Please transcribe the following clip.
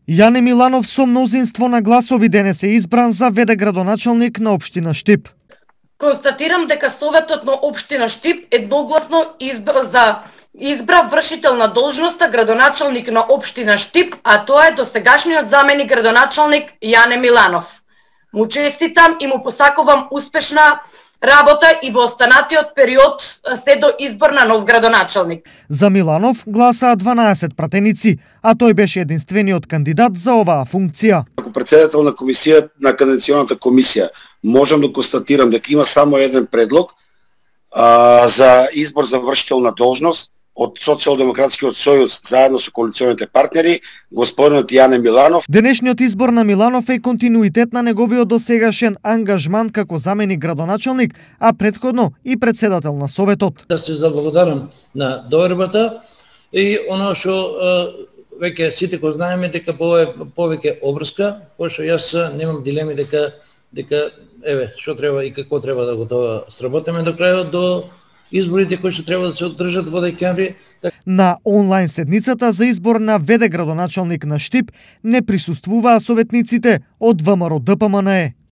Јане Миланов со мнозинство на гласови денес е избран за ВД градоначалник на општина Штип. Констатирам дека Советот на општина Штип едногласно избра вршител на должноста градоначалник на општина Штип, а тоа е досегашниот заменик градоначалник Јане Миланов. Му честитам и му посакувам успешна работа и во останатиот период се до избор на нов градоначалник. За Миланов гласаа 12 пратеници, а тој беше единствениот кандидат за оваа функција. Како председател на комисија на кандидационата комисија, можам да констатирам дека има само еден предлог за избор за вршител на должност од Социјалдемократскиот сојуз заедно со коалиционите партнери, господинот Јане Миланов. Денешниот избор на Миланов е континуитет на неговиот досегашен ангажман како заменик градоначалник, а претходно и председател на Советот. Да се заблагодарам на довербата и оно што веќе сите го знаеме дека повеќе обврска, пошто јас немам дилеми дека еве што треба и како треба да го сработиме до крајот до изборите кои што треба да се одржат во декември. На онлайн седницата за избор на ВД градоначалник на Штип не присуствуваа советниците од ВМРО ДПМНЕ.